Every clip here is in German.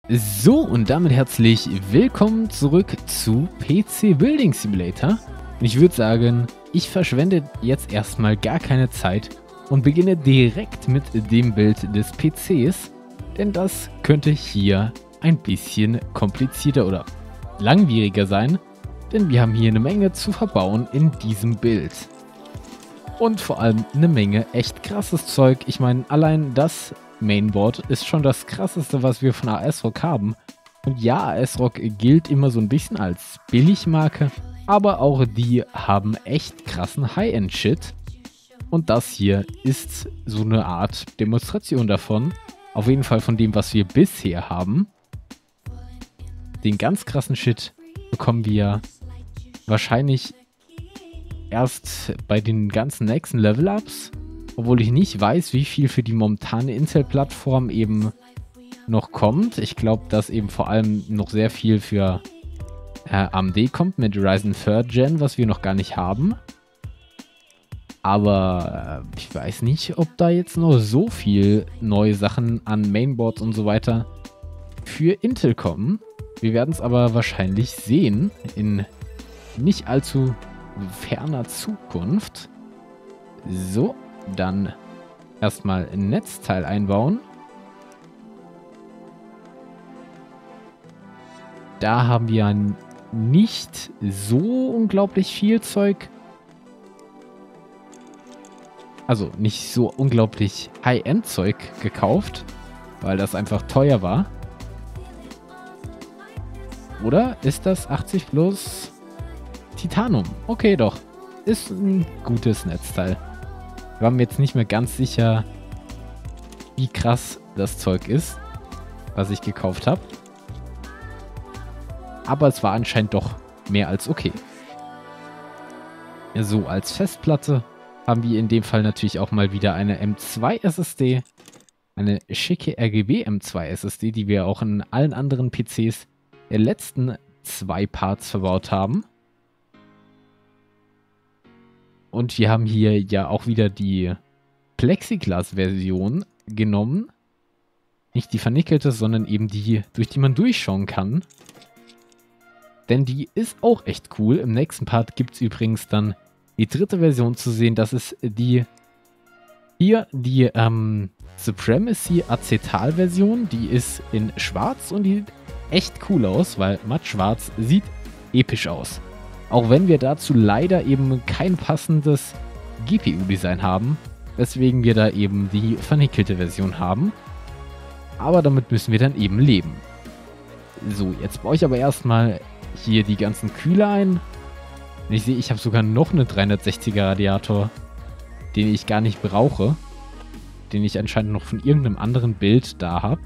So, und damit herzlich willkommen zurück zu PC Building Simulator. Und ich würde sagen, ich verschwende jetzt erstmal gar keine Zeit und beginne direkt mit dem Bild des PCs, denn das könnte hier ein bisschen komplizierter oder langwieriger sein, denn wir haben hier eine Menge zu verbauen in diesem Bild. Und vor allem eine Menge echt krasses Zeug. Ich meine, allein das Mainboard ist schon das krasseste, was wir von ASRock haben. Und ja, ASRock gilt immer so ein bisschen als Billigmarke, aber auch die haben echt krassen High-End-Shit. Und das hier ist so eine Art Demonstration davon. Auf jeden Fall von dem, was wir bisher haben. Den ganz krassen Shit bekommen wir wahrscheinlich erst bei den ganzen nächsten Level-Ups. Obwohl ich nicht weiß, wie viel für die momentane Intel-Plattform eben noch kommt. Ich glaube, dass eben vor allem noch sehr viel für AMD kommt mit Ryzen 3rd Gen, was wir noch gar nicht haben. Aber ich weiß nicht, ob da jetzt noch so viel neue Sachen an Mainboards und so weiter für Intel kommen. Wir werden es aber wahrscheinlich sehen in nicht allzu ferner Zukunft. So. Dann erstmal ein Netzteil einbauen. Da haben wir nicht so unglaublich viel Zeug. Also nicht so unglaublich High-End-Zeug gekauft, weil das einfach teuer war. Oder ist das 80 plus Titanum? Okay, doch. Ist ein gutes Netzteil. Ich war mir jetzt nicht mehr ganz sicher, wie krass das Zeug ist, was ich gekauft habe. Aber es war anscheinend doch mehr als okay. So, als Festplatte haben wir in dem Fall natürlich auch mal wieder eine M2 SSD. Eine schicke RGB M2 SSD, die wir auch in allen anderen PCs der letzten 2 Parts verbaut haben. Und wir haben hier ja auch wieder die Plexiglas-Version genommen. Nicht die vernickelte, sondern eben die, durch die man durchschauen kann. Denn die ist auch echt cool. Im nächsten Part gibt es übrigens dann die dritte Version zu sehen. Das ist die Supremacy Acetal-Version. Die ist in schwarz und die sieht echt cool aus, weil matt schwarz sieht episch aus. Auch wenn wir dazu leider eben kein passendes GPU-Design haben, weswegen wir da eben die vernickelte Version haben. Aber damit müssen wir dann eben leben. So, jetzt baue ich aber erstmal hier die ganzen Kühler ein. Und ich sehe, ich habe sogar noch eine 360er Radiator, den ich gar nicht brauche. Den ich anscheinend noch von irgendeinem anderen Bild da habe.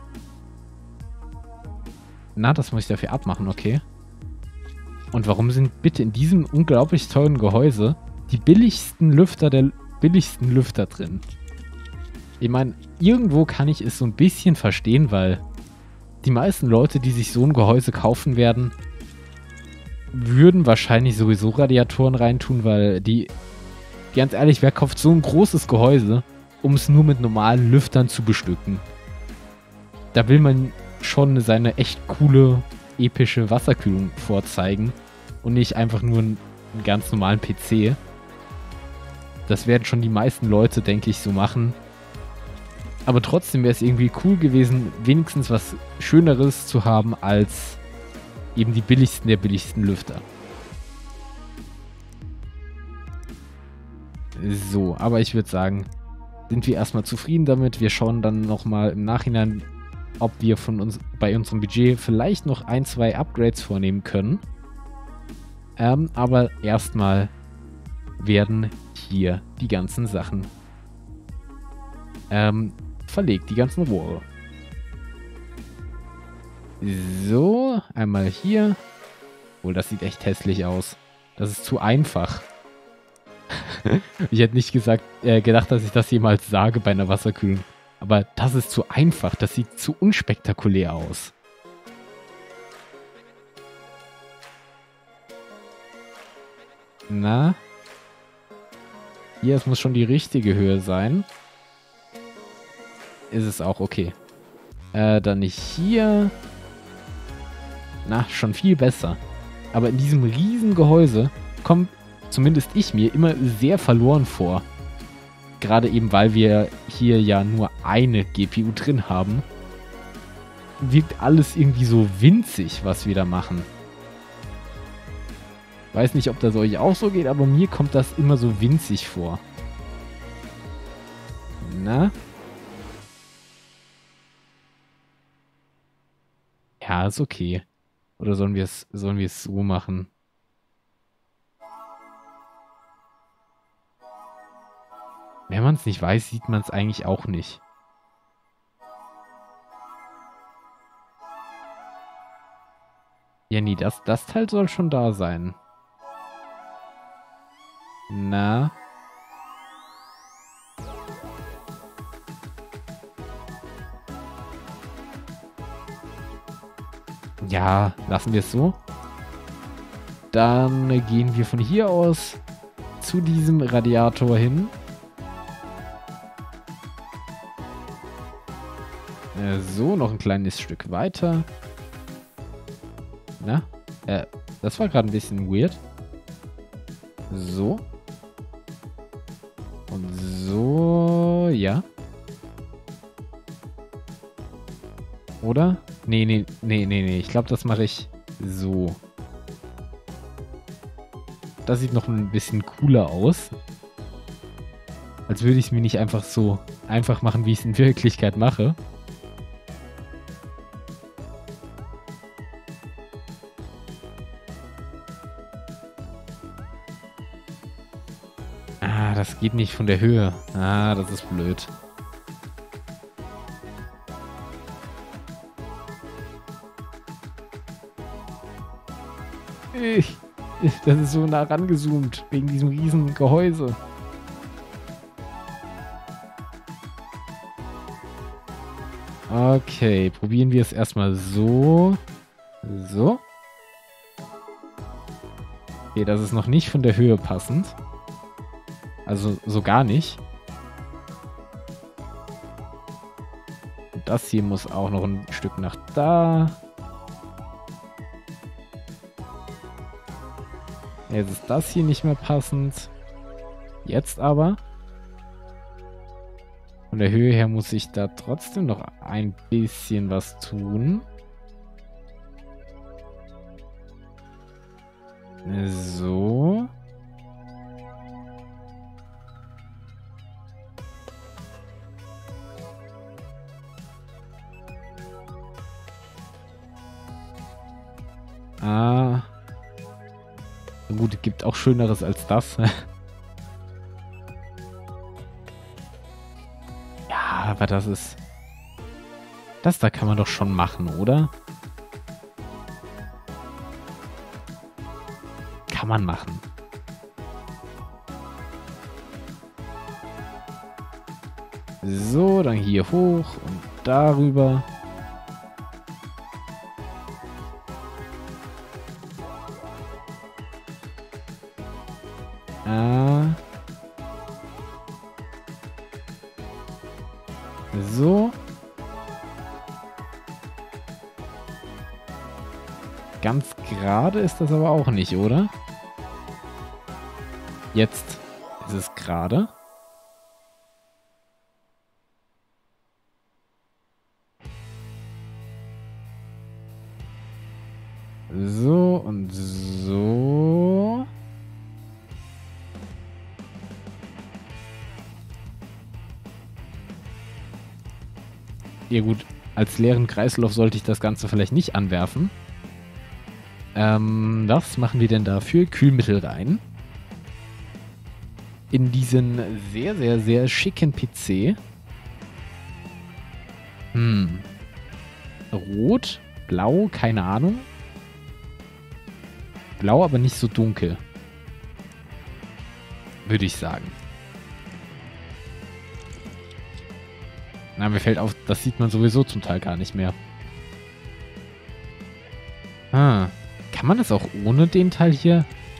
Na, das muss ich dafür abmachen, okay. Und warum sind bitte in diesem unglaublich teuren Gehäuse die billigsten Lüfter der billigsten Lüfter drin? Ich meine, irgendwo kann ich es so ein bisschen verstehen, weil die meisten Leute, die sich so ein Gehäuse kaufen werden, würden wahrscheinlich sowieso Radiatoren reintun, weil ganz ehrlich, wer kauft so ein großes Gehäuse, um es nur mit normalen Lüftern zu bestücken? Da will man schon seine echt coole epische Wasserkühlung vorzeigen und nicht einfach nur einen ganz normalen PC. Das werden schon die meisten Leute, denke ich, so machen. Aber trotzdem wäre es irgendwie cool gewesen, wenigstens was Schöneres zu haben als eben die billigsten der billigsten Lüfter. So, aber ich würde sagen, sind wir erstmal zufrieden damit. Wir schauen dann nochmal im Nachhinein, ob wir bei unserem Budget vielleicht noch 1, 2 Upgrades vornehmen können. Aber erstmal werden hier die ganzen Sachen verlegt, die ganzen Rohre. So, einmal hier. Oh, das sieht echt hässlich aus. Das ist zu einfach. Ich hätte nicht gedacht, dass ich das jemals sage bei einer Wasserkühlung. Aber das ist zu einfach. Das sieht zu unspektakulär aus. Na? Hier, es muss schon die richtige Höhe sein. Ist es auch okay. Dann hier. Na, schon viel besser. Aber in diesem riesen Gehäuse kommt zumindest ich mir immer sehr verloren vor. Gerade eben, weil wir hier ja nur eine GPU drin haben. Wirkt alles irgendwie so winzig, was wir da machen. Weiß nicht, ob das euch auch so geht, aber mir kommt das immer so winzig vor. Na? Ja, ist okay. Oder sollen wir es so machen? Wenn man es nicht weiß, sieht man es eigentlich auch nicht. Ja, nee, das Teil soll schon da sein. Na? Ja, lassen wir es so. Dann gehen wir von hier aus zu diesem Radiator hin. So, noch ein kleines Stück weiter. Na? Das war gerade ein bisschen weird. So. Und so, ja. Oder? Nee. Ich glaube, das mache ich so. Das sieht noch ein bisschen cooler aus. Als würde ich es mir nicht einfach so einfach machen, wie ich es in Wirklichkeit mache. Ah, das geht nicht von der Höhe. Ah, das ist blöd. Das ist so nah rangezoomt, wegen diesem riesen Gehäuse. Okay, probieren wir es erstmal so. So. Okay, das ist noch nicht von der Höhe passend. Also so gar nicht. Und das hier muss auch noch ein Stück nach da. Jetzt ist das hier nicht mehr passend. Jetzt aber. Von der Höhe her muss ich da trotzdem noch ein bisschen was tun. So. Ah. Gut, es gibt auch Schöneres als das. Ja, aber das ist... Das da kann man doch schon machen, oder? Kann man machen. So, dann hier hoch und darüber. So. Ganz gerade ist das aber auch nicht, oder? Jetzt ist es gerade. So und so. Ja gut, als leeren Kreislauf sollte ich das Ganze vielleicht nicht anwerfen. Was machen wir denn dafür? Kühlmittel rein. In diesen sehr, sehr, sehr schicken PC. Rot, blau, keine Ahnung. Blau, aber nicht so dunkel. Würde ich sagen. Na, mir fällt auf, das sieht man sowieso zum Teil gar nicht mehr. Ah. Kann man das auch ohne den Teil hier?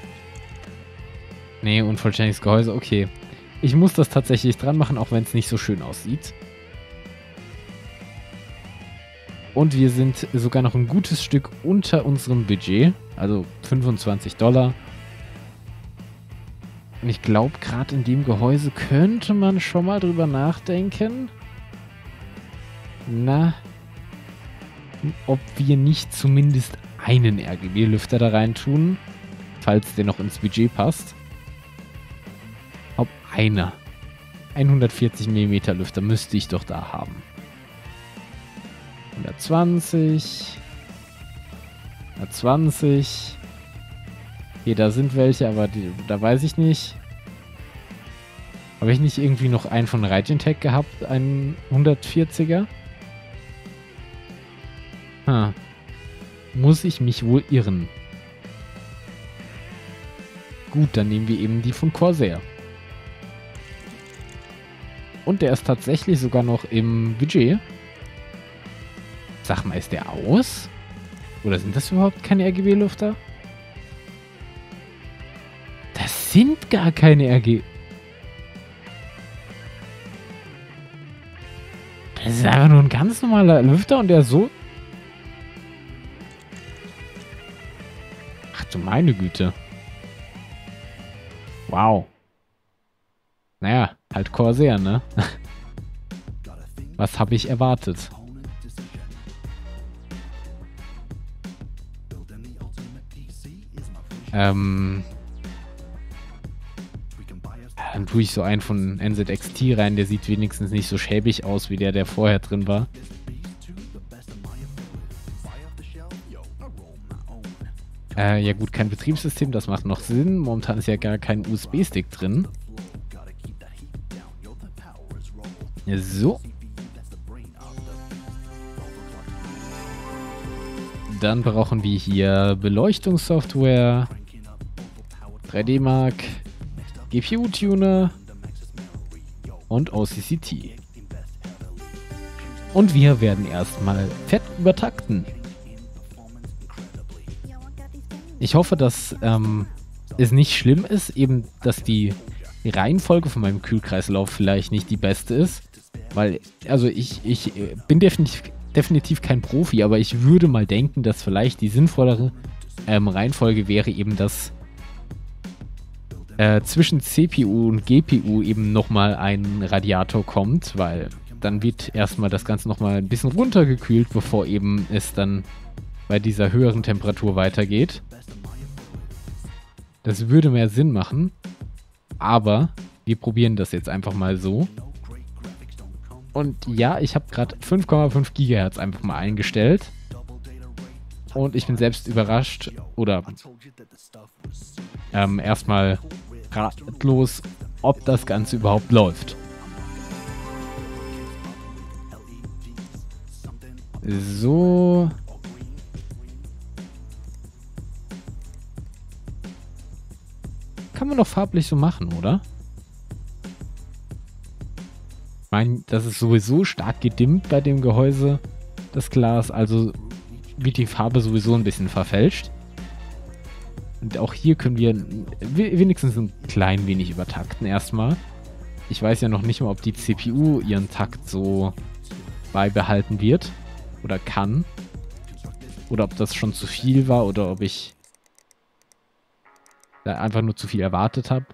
Nee, unvollständiges Gehäuse, okay. Ich muss das tatsächlich dran machen, auch wenn es nicht so schön aussieht. Und wir sind sogar noch ein gutes Stück unter unserem Budget. Also $25. Und ich glaube, gerade in dem Gehäuse könnte man schon mal drüber nachdenken. Na, ob wir nicht zumindest einen RGB-Lüfter da rein tun, falls der noch ins Budget passt. Ob einer. 140 mm Lüfter müsste ich doch da haben. 120. 120. Hier, da sind welche, aber da weiß ich nicht. Habe ich nicht irgendwie noch einen von Raijentech gehabt? Einen 140er? Muss ich mich wohl irren. Gut, dann nehmen wir eben die von Corsair. Und der ist tatsächlich sogar noch im Budget. Sag mal, ist der aus? Oder sind das überhaupt keine RGB-Lüfter? Das sind gar keine RGB. Das ist einfach nur ein ganz normaler Lüfter und der ist so... Ach du meine Güte. Wow. Naja, halt Corsair, ne? Was habe ich erwartet? Dann tue ich so einen von NZXT rein, der sieht wenigstens nicht so schäbig aus wie der vorher drin war. Ja gut, kein Betriebssystem, das macht noch Sinn. Momentan ist ja gar kein USB-Stick drin. So. Dann brauchen wir hier Beleuchtungssoftware, 3D-Mark, GPU-Tuner und OCCT. Und wir werden erstmal fett übertakten. Ich hoffe, dass es nicht schlimm ist, eben, dass die Reihenfolge von meinem Kühlkreislauf vielleicht nicht die beste ist. Weil, also ich bin definitiv kein Profi, aber ich würde mal denken, dass vielleicht die sinnvollere Reihenfolge wäre eben, dass zwischen CPU und GPU eben nochmal ein Radiator kommt, weil dann wird erstmal das Ganze nochmal ein bisschen runtergekühlt, bevor eben es dann bei dieser höheren Temperatur weitergeht. Das würde mehr Sinn machen, aber wir probieren das jetzt einfach mal so. Und ja, ich habe gerade 5,5 GHz einfach mal eingestellt. Und ich bin selbst überrascht oder erstmal ratlos, ob das Ganze überhaupt läuft. So. Kann man doch farblich so machen, oder? Ich meine, das ist sowieso stark gedimmt bei dem Gehäuse, das Glas, also wird die Farbe sowieso ein bisschen verfälscht. Und auch hier können wir wenigstens ein klein wenig übertakten erstmal. Ich weiß ja noch nicht mal, ob die CPU ihren Takt so beibehalten wird oder kann. Oder ob das schon zu viel war oder ob ich da einfach nur zu viel erwartet habe.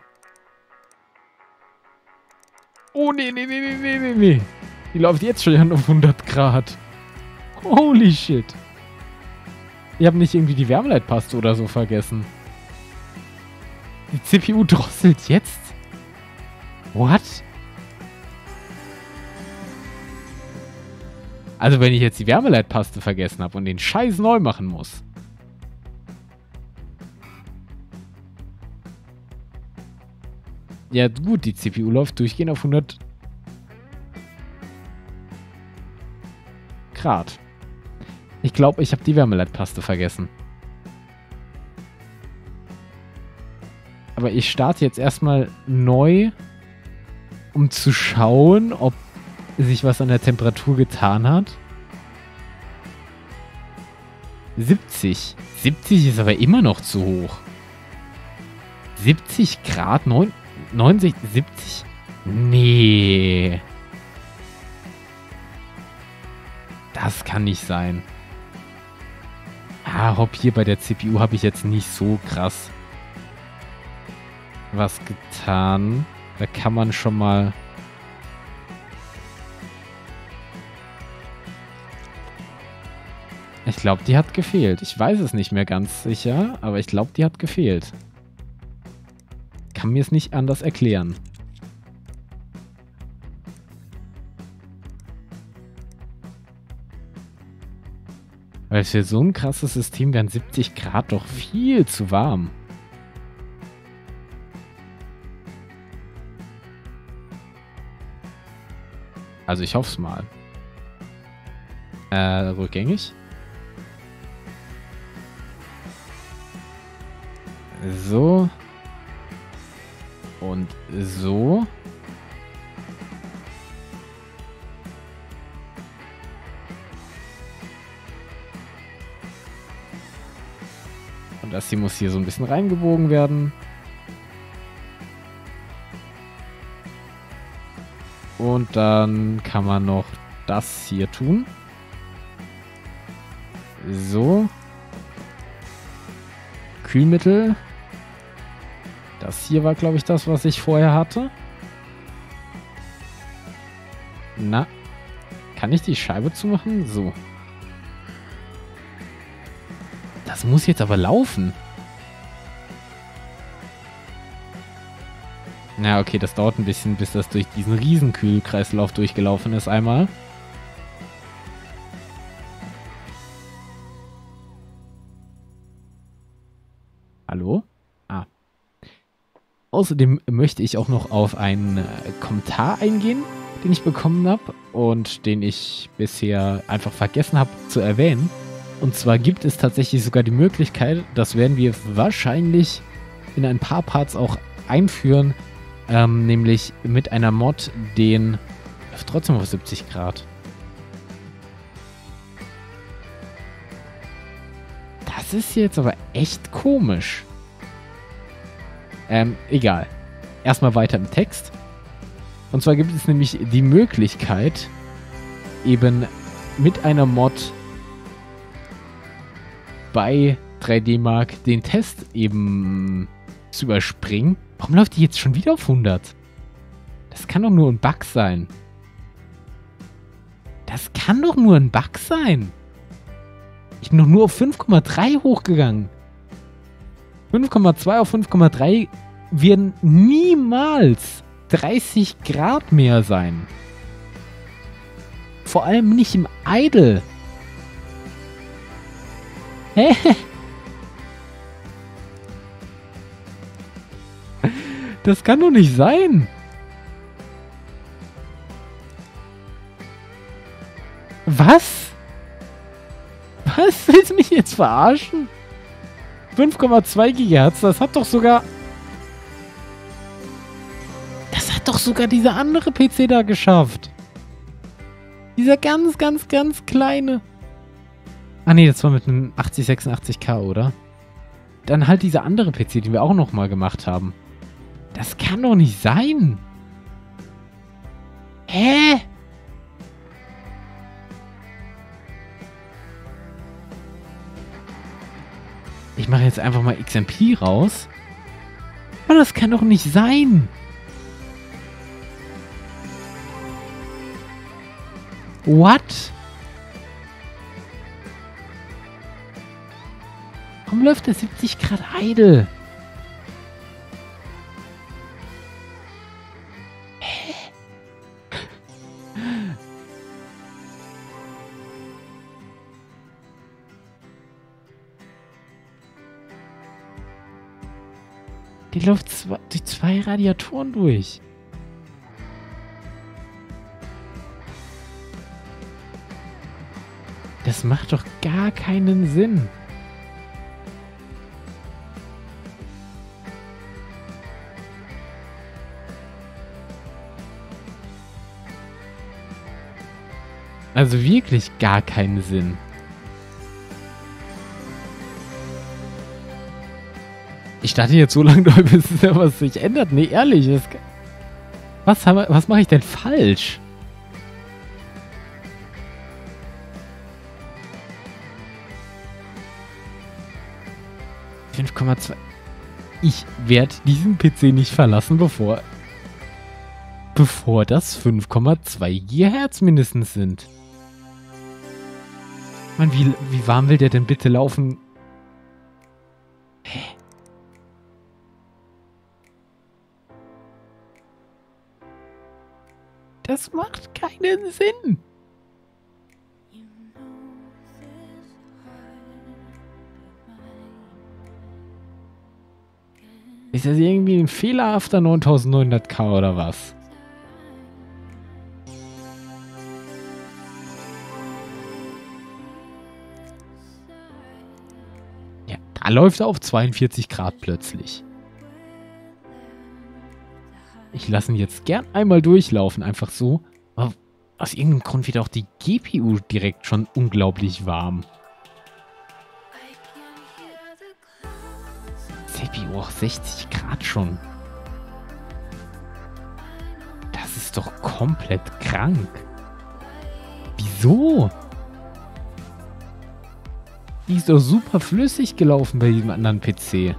Oh, nee. Die läuft jetzt schon auf 100 Grad. Holy shit. Ich habe nicht irgendwie die Wärmeleitpaste oder so vergessen. Die CPU drosselt jetzt? What? Also wenn ich jetzt die Wärmeleitpaste vergessen habe und den Scheiß neu machen muss. Ja gut, die CPU läuft durchgehend auf 100 Grad. Ich glaube, ich habe die Wärmeleitpaste vergessen. Aber ich starte jetzt erstmal neu, um zu schauen, ob sich was an der Temperatur getan hat. 70. 70 ist aber immer noch zu hoch. 70 Grad? 69, 70? Nee. Das kann nicht sein. Ah, hopp, hier bei der CPU habe ich jetzt nicht so krass was getan. Da kann man schon mal... Ich glaube, die hat gefehlt. Ich weiß es nicht mehr ganz sicher, aber ich glaube, die hat gefehlt. Kann mir es nicht anders erklären. Weil für so ein krasses System wären 70 Grad doch viel zu warm. Also ich hoffe es mal. Rückgängig. So. Und so. Und das hier muss hier so ein bisschen reingebogen werden. Und dann kann man noch das hier tun. So. Kühlmittel. Das hier war, glaube ich, das, was ich vorher hatte. Na. Kann ich die Scheibe zumachen? So. Das muss jetzt aber laufen. Na, okay, das dauert ein bisschen, bis das durch diesen Riesenkühlkreislauf durchgelaufen ist einmal. Hallo? Ah. Außerdem möchte ich auch noch auf einen Kommentar eingehen, den ich bekommen habe und den ich bisher einfach vergessen habe zu erwähnen. Und zwar gibt es tatsächlich sogar die Möglichkeit, das werden wir wahrscheinlich in ein paar Parts auch einführen, nämlich mit einer Mod, den trotzdem auf 70 Grad. Das ist jetzt aber echt komisch. Egal. Erstmal weiter im Text. Und zwar gibt es nämlich die Möglichkeit, eben mit einer Mod bei 3D Mark den Test eben zu überspringen. Warum läuft die jetzt schon wieder auf 100? Das kann doch nur ein Bug sein. Das kann doch nur ein Bug sein. Ich bin doch nur auf 5,3 hochgegangen. 5,2 auf 5,3 werden niemals 30 Grad mehr sein. Vor allem nicht im Idle. Hä? Das kann doch nicht sein. Was? Was? Willst du mich jetzt verarschen? 5,2 GHz, das hat doch sogar... Das hat doch sogar dieser andere PC da geschafft. Dieser ganz, ganz, ganz kleine... Ah ne, das war mit einem 8086K, oder? Dann halt dieser andere PC, den wir auch nochmal gemacht haben. Das kann doch nicht sein. Hä? Ich mache jetzt einfach mal XMP raus. Aber das kann doch nicht sein. What? Warum läuft der 70 Grad idle? Hä? Die läuft durch zwei Radiatoren durch. Das macht doch gar keinen Sinn. Also wirklich gar keinen Sinn. Ich dachte jetzt so lange, bis was sich ändert. Nee, ehrlich. Was mache ich denn falsch? 5,2. Ich werde diesen PC nicht verlassen, bevor das 5,2 GHz mindestens sind. Mann, wie warm will der denn bitte laufen? Hä? Das macht keinen Sinn. Ist das irgendwie ein fehlerhafter 9900K oder was? Ja, da läuft er auf 42 Grad plötzlich. Ich lasse ihn jetzt gern einmal durchlaufen, einfach so. Aber aus irgendeinem Grund wird auch die GPU direkt schon unglaublich warm. CPU auch 60 Grad schon. Das ist doch komplett krank. Wieso? Die ist doch super flüssig gelaufen bei diesem anderen PC.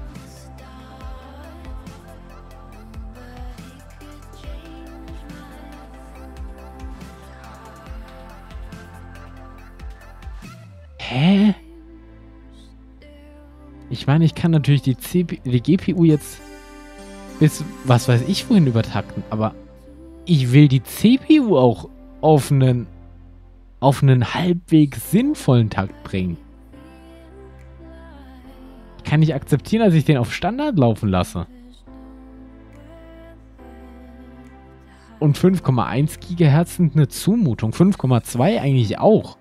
Hä? Ich meine, ich kann natürlich die GPU jetzt bis, was weiß ich wohin übertakten, aber ich will die CPU auch auf einen halbwegs sinnvollen Takt bringen. Ich kann nicht akzeptieren, dass ich den auf Standard laufen lasse. Und 5,1 GHz sind eine Zumutung. 5,2 eigentlich auch.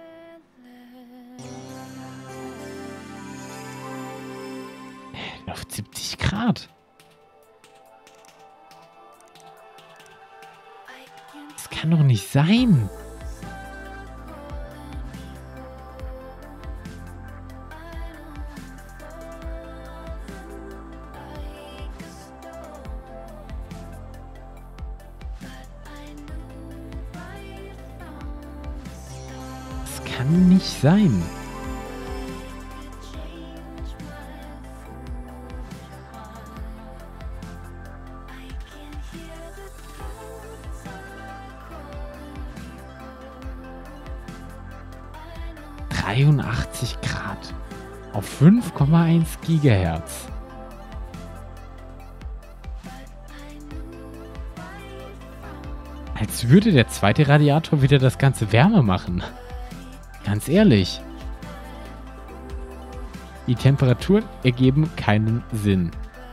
Auf 70 Grad. Das kann doch nicht sein. Das kann nicht sein. Grad auf 5,1 Gigahertz. Als würde der zweite Radiator wieder das Ganze wärmer machen. Ganz ehrlich. Die Temperaturen ergeben keinen Sinn.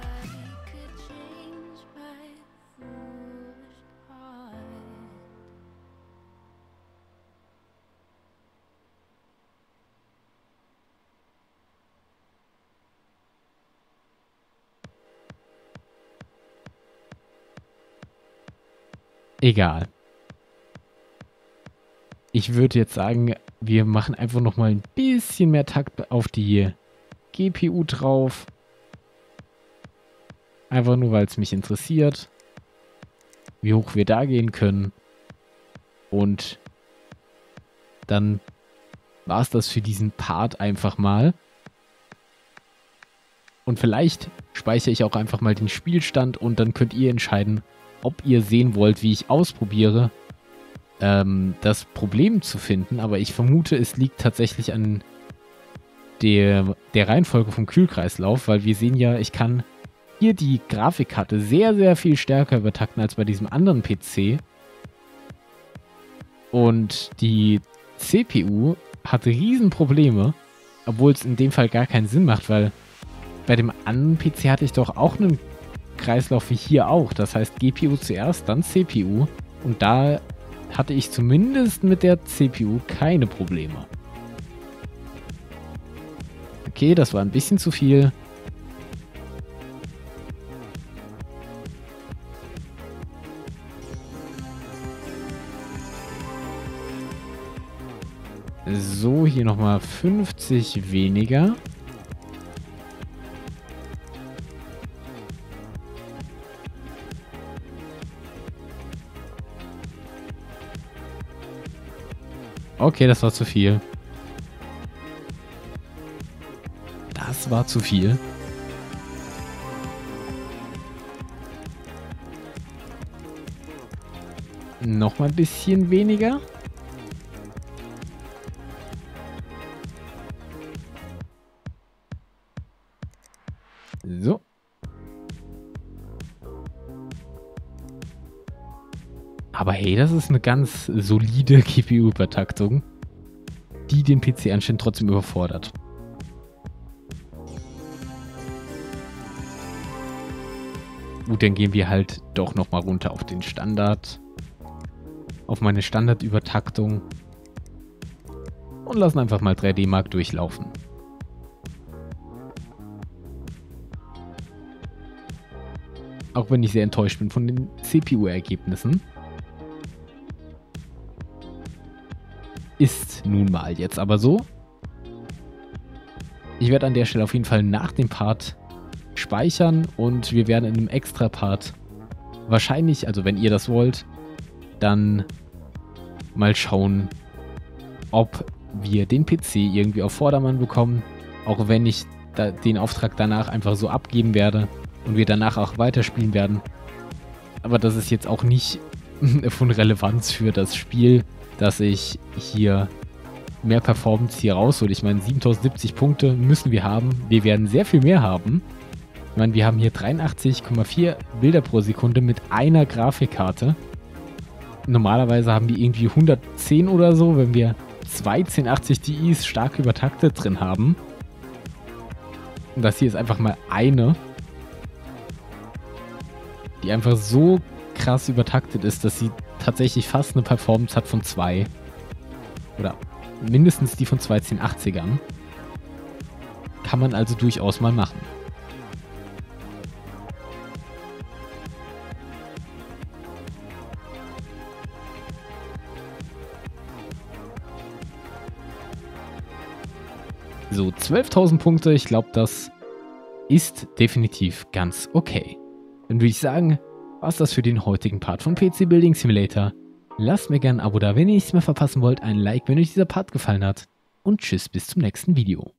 Egal. Ich würde jetzt sagen, wir machen einfach noch mal ein bisschen mehr Takt auf die GPU drauf. Einfach nur, weil es mich interessiert, wie hoch wir da gehen können. Und dann war es das für diesen Part einfach mal. Und vielleicht speichere ich auch einfach mal den Spielstand und dann könnt ihr entscheiden, ob ihr sehen wollt, wie ich ausprobiere, das Problem zu finden. Aber ich vermute, es liegt tatsächlich an der Reihenfolge vom Kühlkreislauf, weil wir sehen ja, ich kann hier die Grafikkarte sehr, sehr viel stärker übertakten als bei diesem anderen PC. Und die CPU hat Riesenprobleme, obwohl es in dem Fall gar keinen Sinn macht, weil bei dem anderen PC hatte ich doch auch einen Kreislauf wie hier auch. Das heißt GPU zuerst, dann CPU. Und da hatte ich zumindest mit der CPU keine Probleme. Okay, das war ein bisschen zu viel. So, hier nochmal 50 weniger. Okay, das war zu viel. Das war zu viel. Noch mal ein bisschen weniger. So. Aber hey, das ist eine ganz solide GPU-Übertaktung, die den PC anscheinend trotzdem überfordert. Gut, dann gehen wir halt doch nochmal runter auf den Standard. Auf meine Standardübertaktung. Und lassen einfach mal 3D Mark durchlaufen. Auch wenn ich sehr enttäuscht bin von den CPU-Ergebnissen. Ist nun mal jetzt aber so. Ich werde an der Stelle auf jeden Fall nach dem Part speichern und wir werden in einem extra Part wahrscheinlich, also wenn ihr das wollt, dann mal schauen, ob wir den PC irgendwie auf Vordermann bekommen, auch wenn ich den Auftrag danach einfach so abgeben werde und wir danach auch weiterspielen werden. Aber das ist jetzt auch nicht von Relevanz für das Spiel, dass ich hier mehr Performance hier raushole. Ich meine, 7070 Punkte müssen wir haben. Wir werden sehr viel mehr haben. Ich meine, wir haben hier 83,4 Bilder pro Sekunde mit einer Grafikkarte. Normalerweise haben die irgendwie 110 oder so, wenn wir zwei 1080 Ti's stark übertaktet drin haben. Und das hier ist einfach mal eine, die einfach so krass übertaktet ist, dass sie tatsächlich fast eine Performance hat von 2. Oder mindestens die von 2 1080ern. Kann man also durchaus mal machen. So, 12.000 Punkte, ich glaube, das ist definitiv ganz okay. Dann würde ich sagen, war's das für den heutigen Part von PC Building Simulator. Lasst mir gerne ein Abo da, wenn ihr nichts mehr verpassen wollt, ein Like, wenn euch dieser Part gefallen hat und tschüss bis zum nächsten Video.